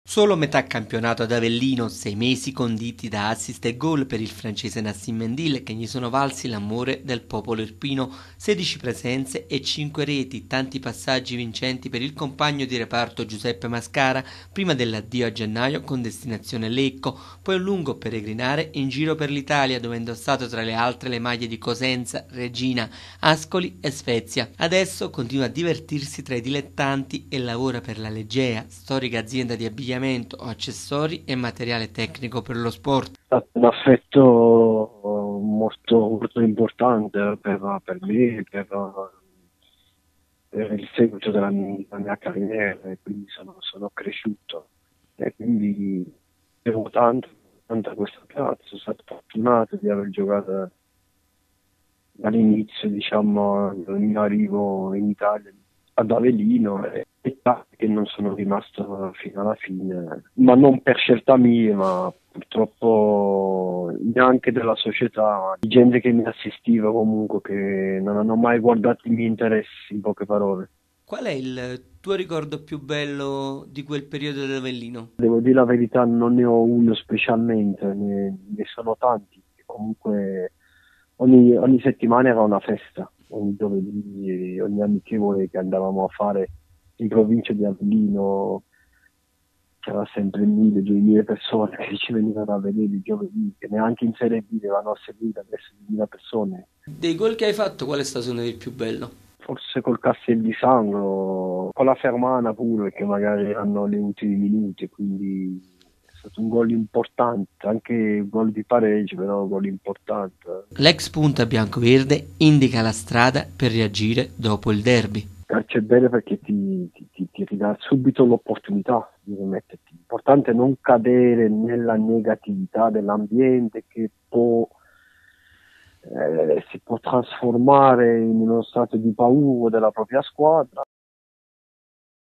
Solo metà campionato ad Avellino, 6 mesi conditi da assist e gol per il francese Nassim Mendil che gli sono valsi l'amore del popolo irpino, 16 presenze e 5 reti, tanti passaggi vincenti per il compagno di reparto Giuseppe Mascara, prima dell'addio a gennaio con destinazione Lecco, poi un lungo peregrinare in giro per l'Italia dove ha indossato tra le altre le maglie di Cosenza, Regina, Ascoli e Spezia. Adesso continua a divertirsi tra i dilettanti e lavora per la Legea, storica azienda di abbigliamento, accessori e materiale tecnico per lo sport. È stato un affetto molto importante per me, per il seguito della mia carriera, e quindi sono cresciuto e quindi devo tanto a questo ragazzo. Sono stato fortunato di aver giocato dall'inizio, diciamo, del mio arrivo in Italia ad Avellino, e peccato che non sono rimasto fino alla fine, ma non per scelta mia, ma purtroppo neanche della società, ma di gente che mi assistiva comunque, che non hanno mai guardato i miei interessi, in poche parole. Qual è il tuo ricordo più bello di quel periodo ad Avellino? Devo dire la verità, non ne ho uno specialmente, ne sono tanti. Comunque ogni settimana era una festa, ogni giovedì, ogni amichevole che andavamo a fare in provincia di Avellino c'era sempre 1000-2000 persone che ci venivano a vedere il giovedì, che neanche in Serie B avevano seguito adesso 2000 persone. Dei gol che hai fatto, qual è stato secondo te il più bello? Forse col Castel di Sangro, con la Fermana pure, che magari hanno le ultimi minuti, quindi è stato un gol importante, anche un gol di pareggio, però un gol importante. L'ex punta biancoverde indica la strada per reagire dopo il derby. Calcio è bene perché ti ridà subito l'opportunità di rimetterti. L'importante è non cadere nella negatività dell'ambiente che si può trasformare in uno stato di paura della propria squadra.